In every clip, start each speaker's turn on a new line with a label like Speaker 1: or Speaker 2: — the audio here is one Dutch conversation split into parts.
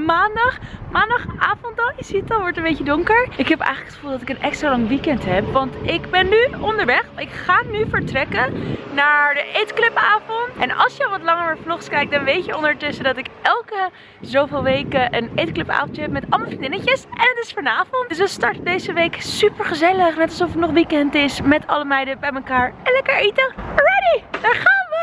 Speaker 1: maandagavond al. Je ziet het al, wordt een beetje donker. Ik heb eigenlijk het gevoel dat ik een extra lang weekend heb. Want ik ben nu onderweg. Ik ga nu vertrekken naar de eetclubavond. En als je al wat langer mijn vlogs kijkt, dan weet je ondertussen dat ik elke zoveel weken een eetclubavondje heb met allemaal vriendinnetjes. En het is vanavond. Dus we starten deze week super gezellig. Net alsof het nog weekend is. Met alle meiden bij elkaar. En lekker eten. Ready! Daar gaan we!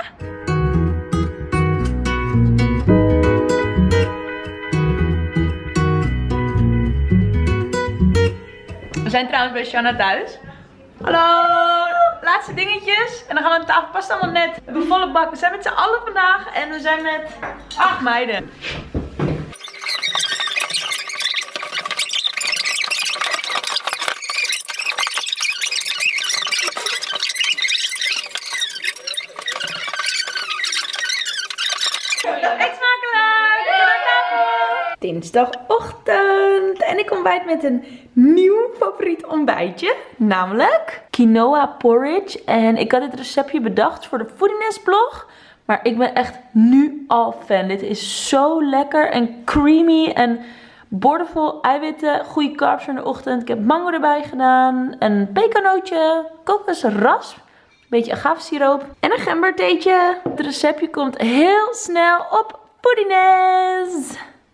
Speaker 1: We zijn trouwens bij Shanna thuis. Hallo! Laatste dingetjes. En dan gaan we aan tafel. Past allemaal net. We hebben volle bak. We zijn met z'n allen vandaag. En we zijn met 8 meiden. Dinsdagochtend en ik ontbijt met een nieuw favoriet ontbijtje, namelijk quinoa porridge. En ik had dit receptje bedacht voor de Foodiness blog, maar ik ben echt nu al fan. Dit is zo lekker en creamy en boordevol eiwitten, goede carbs in de ochtend. Ik heb mango erbij gedaan, een pekanootje, kokosrasp, een beetje agavesiroop en een gembertheetje. Het receptje komt heel snel op Foodiness.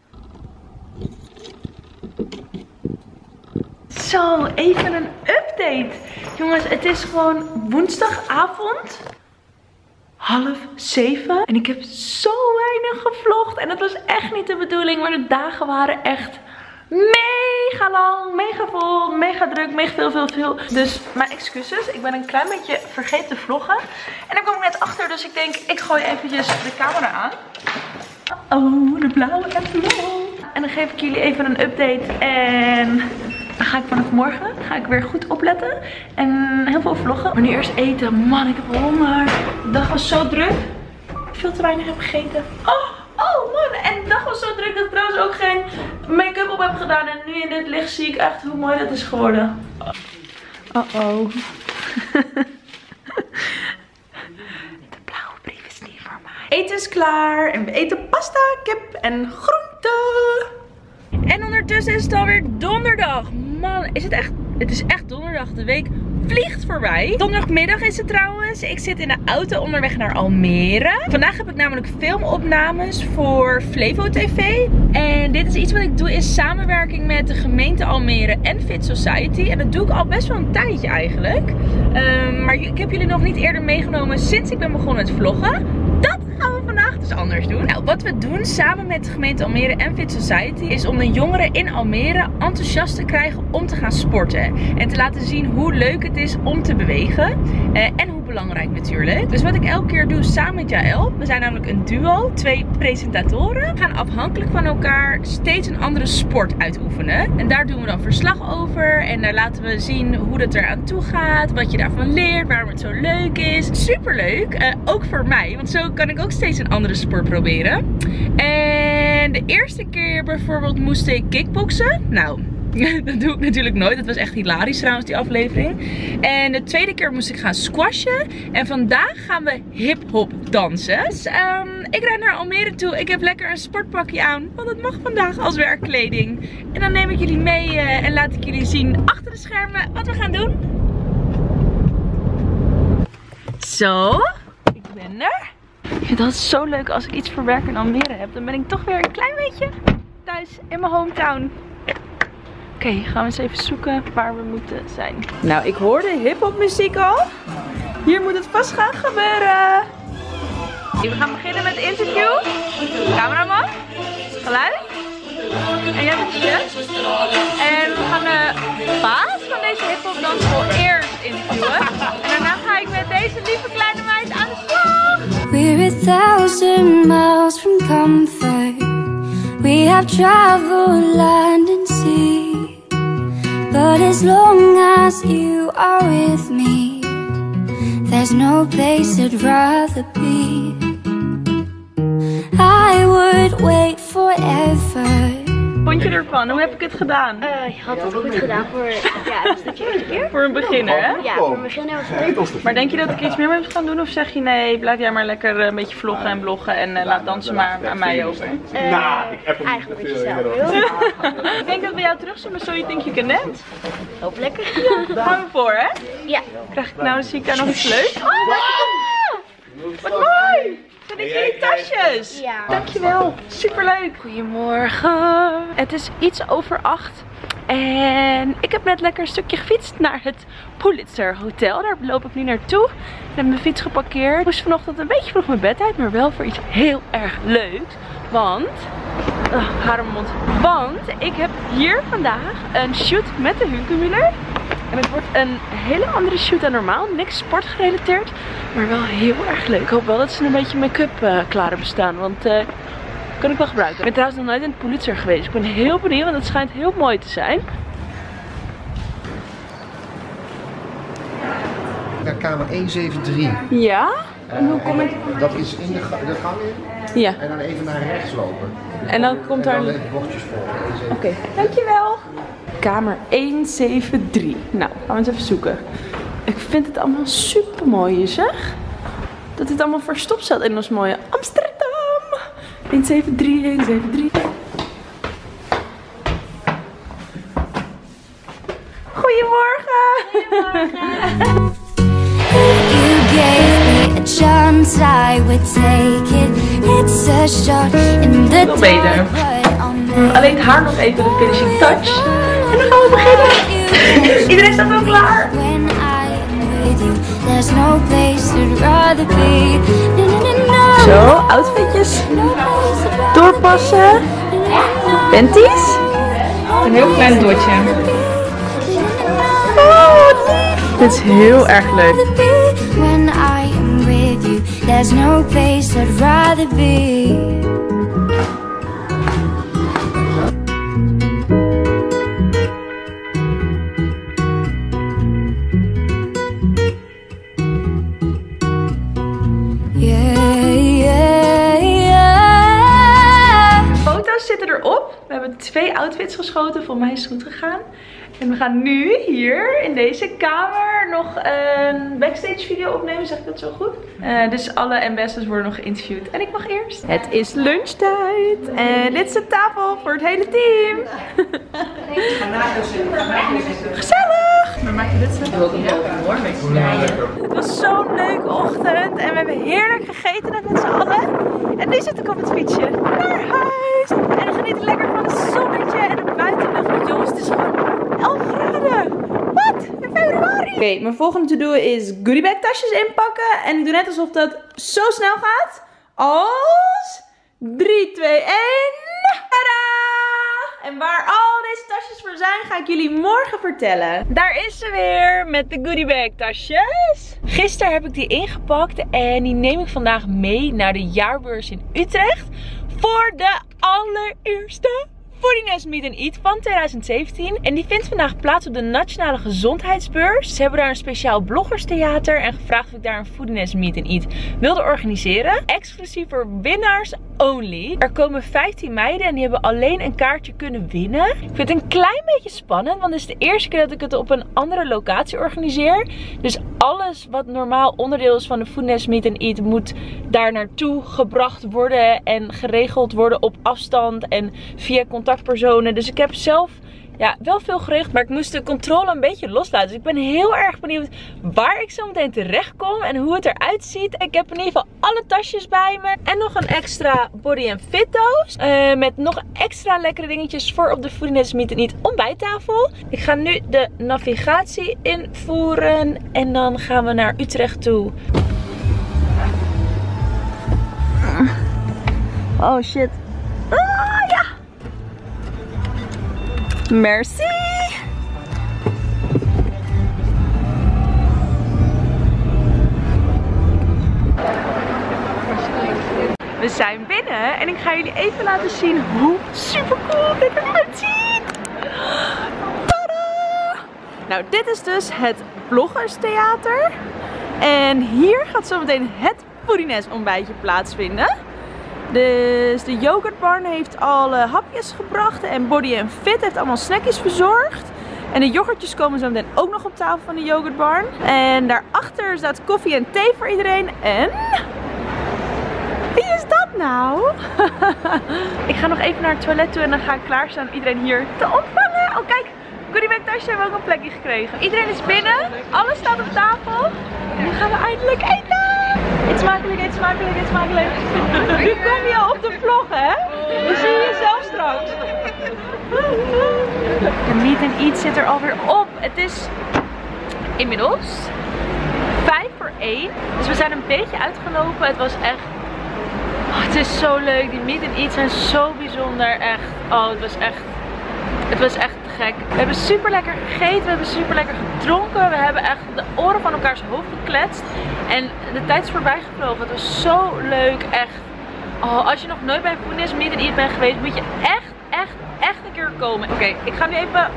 Speaker 1: Zo, even een update. Jongens, het is gewoon woensdagavond. 6:30. En ik heb zo weinig gevlogd. En dat was echt niet de bedoeling. Maar de dagen waren echt mega lang, mega vol, mega druk, mega veel. Dus mijn excuses. Ik ben een klein beetje vergeten te vloggen. En daar kwam ik net achter. Dus ik denk, ik gooi eventjes de camera aan. Oh, de blauwe envelop. En dan geef ik jullie even een update. En dan ga ik vanaf morgen weer goed opletten. En heel veel vloggen. Maar nu eerst eten. Man, ik heb honger. De dag was zo druk. Veel te weinig heb gegeten. Oh man. En de dag was zo druk dat ik trouwens ook geen make-up op heb gedaan. En nu in dit licht zie ik echt hoe mooi dat is geworden. Oh. De blauwe brief is niet voor mij. Eten is klaar. En we eten pasta, kip en groenten. En ondertussen is het alweer donderdag. Man, is het echt... Het is echt donderdag. De week vliegt voorbij. Donderdagmiddag is het trouwens. Ik zit in de auto onderweg naar Almere. Vandaag heb ik namelijk filmopnames voor Flevo TV. En dit is iets wat ik doe in samenwerking met de gemeente Almere en Fit Society. En dat doe ik al best wel een tijdje eigenlijk. Maar ik heb jullie nog niet eerder meegenomen sinds ik ben begonnen met vloggen. Dat gaan we vandaag dus anders doen. Nou, wat we doen samen met de gemeente Almere en Fit Society is om de jongeren in Almere enthousiast te krijgen om te gaan sporten. En te laten zien hoe leuk het is om te bewegen. En hoe belangrijk natuurlijk. Dus wat ik elke keer doe samen met Jaël. We zijn namelijk een duo, 2 presentatoren. We gaan afhankelijk van elkaar steeds een andere sport uitoefenen. En daar doen we dan verslag over. En daar laten we zien hoe het eraan toe gaat. Wat je daarvan leert. Waarom het zo leuk is. Superleuk. Ook voor mij. Want zo kan ik ook steeds een andere sport proberen. En de eerste keer bijvoorbeeld moest ik kickboksen. Nou, dat doe ik natuurlijk nooit. Dat was echt hilarisch trouwens, die aflevering. En de tweede keer moest ik gaan squashen. En vandaag gaan we hip-hop dansen. Dus ik rijd naar Almere toe. Ik heb lekker een sportpakje aan. Want het mag vandaag als werkkleding. En dan neem ik jullie mee en laat ik jullie zien achter de schermen wat we gaan doen. Zo, ik ben er. Ik vind dat zo leuk als ik iets voor werk in Almere heb. Dan ben ik toch weer een klein beetje thuis in mijn hometown. Oké, gaan we eens even zoeken waar we moeten zijn. Nou, ik hoorde hip-hop muziek al. Hier moet het vast gaan gebeuren. We gaan beginnen met het interview. Cameraman, geluid. En jij bent de chef. En we gaan de baas van deze hip-hop dansschool eerst interviewen. En daarna ga ik met deze lieve kleine meid aan de slag.
Speaker 2: We're 1,000 miles from comfort. We have traveled land and sea. But as long as you are with me, there's no place I'd rather be. I would wait forever
Speaker 1: vond je ervan? Hoe heb ik het gedaan?
Speaker 3: Je had het goed gedaan voor was dit je eerste keer?
Speaker 1: Voor een beginner, hè?
Speaker 3: Ja, voor een beginner was het goed.
Speaker 1: Maar denk je dat ik iets meer moet gaan doen? Of zeg je nee, blijf jij maar lekker een beetje vloggen en bloggen en laat dansen maar aan mij over?
Speaker 3: Eigenlijk wat je zelf wil.
Speaker 1: Ik denk dat we jou terug zien met So You Think You Can Dance.
Speaker 3: Hopelijk.
Speaker 1: Gaan we voor, hè?
Speaker 3: Ja.
Speaker 1: Krijg ik nou de Sika nog iets leuks? Wat mooi! Vind ik jullie tasjes?
Speaker 3: Ja.
Speaker 1: Dankjewel, superleuk. Goedemorgen. Het is iets over 8. En ik heb net lekker een stukje gefietst naar het Pulitzer Hotel. Daar loop ik nu naartoe. Ik heb mijn fiets geparkeerd. Ik moest vanochtend een beetje vroeg mijn bed uit, maar wel voor iets heel erg leuks. Want, haar mond. Want ik heb hier vandaag een shoot met de Hugenmüller. En het wordt een hele andere shoot dan normaal. Niks sportgerelateerd, maar wel heel erg leuk. Ik hoop wel dat ze een beetje make-up klaar hebben staan, want kan ik wel gebruiken. Ik ben trouwens nog nooit in het Pulitzer geweest. Ik ben heel benieuwd, want het schijnt heel mooi te zijn.
Speaker 4: Naar kamer 173.
Speaker 1: Ja? En hoe kom ik?
Speaker 4: Dat is in de gang in.
Speaker 1: Ja.
Speaker 4: En dan even naar rechts lopen.
Speaker 1: En dan komt daar...
Speaker 4: En dan de bordjes volgen.
Speaker 1: Oké, dankjewel. Kamer 173. Nou, gaan we eens even zoeken. Ik vind het allemaal super mooi hier, zeg. Dat dit allemaal verstopt staat in ons mooie Amsterdam. 173, 173. Goedemorgen.
Speaker 3: Goedemorgen.
Speaker 2: You gave me a chance, I would take it. It's a shot in the
Speaker 1: Nog beter.
Speaker 2: dark, but on the
Speaker 1: Alleen het haar nog even de finishing touch. En dan gaan we beginnen. Iedereen staat al klaar.
Speaker 2: when I am with you, there's no place I'd rather be. No, no, no, no.
Speaker 1: Zo, outfitjes.
Speaker 2: No place I'd rather
Speaker 1: Doorpassen. Panties.
Speaker 3: Een heel klein dotje.
Speaker 1: Oh, wat lief. Dit is heel erg leuk.
Speaker 2: be. When I am with you, there's no place I'd rather be.
Speaker 1: Foto's zitten erop. We hebben 2 outfits geschoten. Voor mij is het goed gegaan. En we gaan nu hier in deze kamer nog een backstage video opnemen. Zeg ik dat zo goed? Dus alle ambassadors worden nog geïnterviewd. En ik mag eerst. Het is lunchtijd. En dit is de tafel voor het hele team. Gezellig! Maar maak je dit zo? Het was zo'n leuke ochtend. En we hebben heerlijk gegeten net met z'n allen. En nu zit ik op het fietsje naar huis. En we genieten lekker van het zonnetje en de buitenlucht. Want jongens, het is gewoon 11 graden. Wat? In februari? Oké, mijn volgende to-do is goodiebag tasjes inpakken. En ik doe net alsof dat zo snel gaat. Als 3, 2, 1. Tadaa! En waar al deze tasjes voor zijn, ga ik jullie morgen vertellen. Daar is ze weer met de goodiebag tasjes. Gisteren heb ik die ingepakt en die neem ik vandaag mee naar de jaarbeurs in Utrecht. Voor de allereerste Foodiness Meet and Eat van 2017. En die vindt vandaag plaats op de Nationale Gezondheidsbeurs. Ze hebben daar een speciaal bloggerstheater en gevraagd of ik daar een Foodiness Meet and Eat wilde organiseren. Exclusief voor winnaars only. Er komen 15 meiden en die hebben alleen een kaartje kunnen winnen. Ik vind het een klein beetje spannend, want het is de eerste keer dat ik het op een andere locatie organiseer. Dus alles wat normaal onderdeel is van de Foodiness Meet and Eat moet daar naartoe gebracht worden en geregeld worden op afstand en via contactpersonen. Dus ik heb zelf wel veel geregeld, maar ik moest de controle een beetje loslaten. Dus ik ben heel erg benieuwd waar ik zo meteen terecht kom en hoe het eruit ziet. Ik heb in ieder geval alle tasjes bij me. En nog een extra body and fit doos. Met nog extra lekkere dingetjes voor op de Foodiness Meet and Eat ontbijttafel. Ik ga nu de navigatie invoeren en dan gaan we naar Utrecht toe. Oh shit. Ah ja. Merci. We zijn binnen en ik ga jullie even laten zien hoe super cool dit eruit ziet. Tadaa! Nou, dit is dus het Bloggerstheater. En hier gaat zometeen het Foodiness ontbijtje plaatsvinden. Dus de yoghurtbarn heeft alle hapjes gebracht. En Body & Fit heeft allemaal snackjes verzorgd. En de yoghurtjes komen zo meteen ook nog op tafel van de yoghurtbarn. En daarachter staat koffie en thee voor iedereen. En... wie is dat nou? Ik ga nog even naar het toilet toe en dan ga ik klaarstaan om iedereen hier te ontvangen. Oh kijk, Goodiebag tasje hebben we ook een plekje gekregen. Iedereen is binnen, alles staat op tafel. En nu gaan we eindelijk eten. Eet smakelijk, eet smakelijk, eet smakelijk. Nu kom je op de vlog, hè? Dan zie je jezelf straks. De meet and eat zit er alweer op. Het is inmiddels 1:55. Dus we zijn een beetje uitgelopen. Het was echt... oh, het is zo leuk. Die meet and eat zijn zo bijzonder. Echt. Oh, het was echt te gek. We hebben super lekker gegeten. We hebben super lekker gedronken. We hebben echt de oren van elkaars hoofd gekletst. En de tijd is voorbij gevlogen. Het was zo leuk. Echt. Oh, als je nog nooit bij een Foodness meet and eat bent geweest, moet je echt een keer komen. Oké, ik ga nu even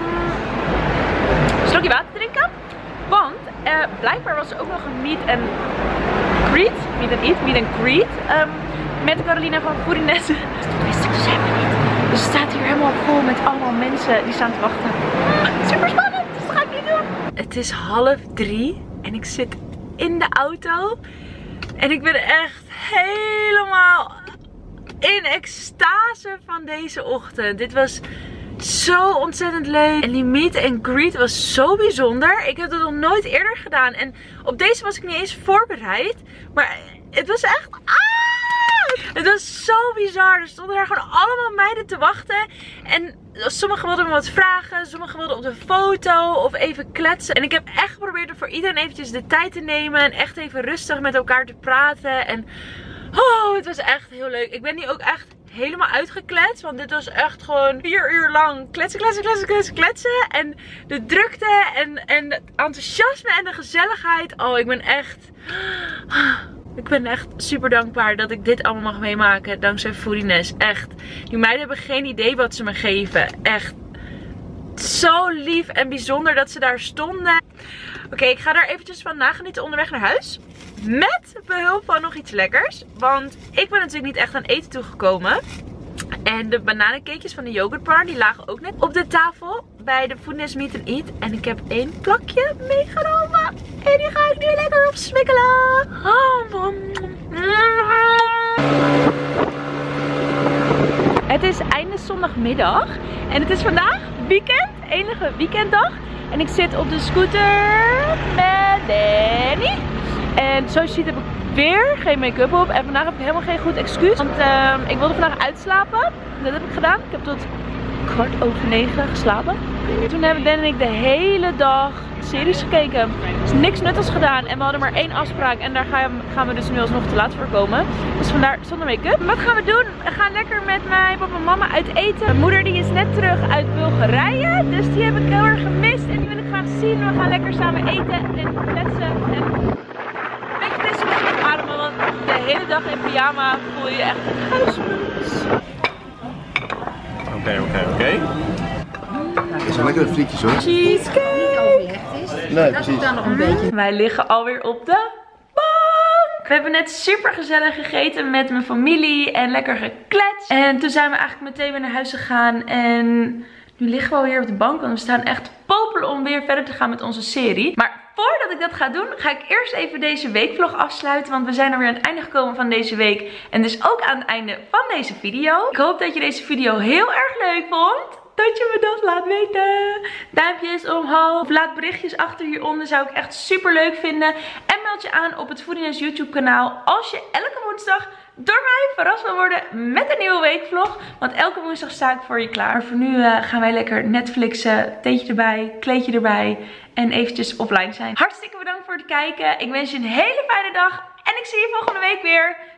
Speaker 1: een slokje water drinken. Want blijkbaar was er ook nog een meet and greet met Carolina van Foodness. Dat wist ik dus helemaal niet. Dus het staat hier helemaal vol met allemaal mensen die staan te wachten. Super spannend, dus dat ga ik niet doen. Het is 2:30 en ik zit in de auto. En ik ben echt helemaal in extase van deze ochtend. Dit was zo ontzettend leuk. En die meet and greet was zo bijzonder. Ik heb het nog nooit eerder gedaan. En op deze was ik niet eens voorbereid. Maar het was echt... het was zo bizar. Er stonden daar gewoon allemaal meiden te wachten. En sommigen wilden me wat vragen. Sommigen wilden op de foto of even kletsen. En ik heb echt geprobeerd om voor iedereen eventjes de tijd te nemen. En echt even rustig met elkaar te praten. En oh, het was echt heel leuk. Ik ben nu ook echt helemaal uitgekletst. Want dit was echt gewoon 4 uur lang kletsen. En de drukte en het enthousiasme en de gezelligheid. Oh, ik ben echt super dankbaar dat ik dit allemaal mag meemaken. Dankzij Foodness. Echt. Die meiden hebben geen idee wat ze me geven. Echt. Zo lief en bijzonder dat ze daar stonden. Oké, ik ga daar eventjes van nagenieten onderweg naar huis. Met behulp van nog iets lekkers. Want ik ben natuurlijk niet echt aan eten toegekomen. En de bananencakejes van de yoghurtbar, die lagen ook net op de tafel bij de Foodness Meet and Eat. En ik heb 1 plakje meegenomen. En die ga ik nu lekker opsmikkelen. Het is einde zondagmiddag. En het is vandaag weekend. Enige weekenddag. En ik zit op de scooter met Danny. En zoals je ziet heb ik weer geen make-up op. En vandaag heb ik helemaal geen goed excuus. Want ik wilde vandaag uitslapen. Dat heb ik gedaan. Ik heb tot 9:15 geslapen. Toen hebben Dan en ik de hele dag series gekeken. Dus niks nuttigs gedaan. En we hadden maar 1 afspraak. En daar gaan we dus nu alsnog te laat voor komen. Dus vandaar zonder make-up. Wat gaan we doen? We gaan lekker met mijn papa en mama uit eten. Mijn moeder die is net terug uit Bulgarije. Dus die heb ik heel erg gemist. En die wil ik graag zien. We gaan lekker samen eten en kletsen. En een beetje fris ademen. Want de hele dag in pyjama voel je echt een huismus.
Speaker 3: Oké.
Speaker 4: Het zijn lekkere frietjes hoor.
Speaker 1: Cheesecake!
Speaker 4: Nee, precies.
Speaker 1: Wij liggen alweer op de bank. We hebben net super gezellig gegeten met mijn familie en lekker gekletst. En toen zijn we eigenlijk meteen weer naar huis gegaan. En nu liggen we alweer op de bank, want we staan echt popelen om weer verder te gaan met onze serie. Maar voordat ik dat ga doen, ga ik eerst even deze weekvlog afsluiten. Want we zijn er weer aan het einde gekomen van deze week. En dus ook aan het einde van deze video. Ik hoop dat je deze video heel erg leuk vond. Dat je me dat laat weten. Duimpjes omhoog. Of laat berichtjes achter hieronder. Zou ik echt super leuk vinden. En meld je aan op het Foodness YouTube kanaal. Als je elke woensdag door mij verrast wil worden met een nieuwe weekvlog. Want elke woensdag sta ik voor je klaar. Maar voor nu gaan wij lekker Netflixen. Theetje erbij. Kleedje erbij. En eventjes offline zijn. Hartstikke bedankt voor het kijken. Ik wens je een hele fijne dag. En ik zie je volgende week weer.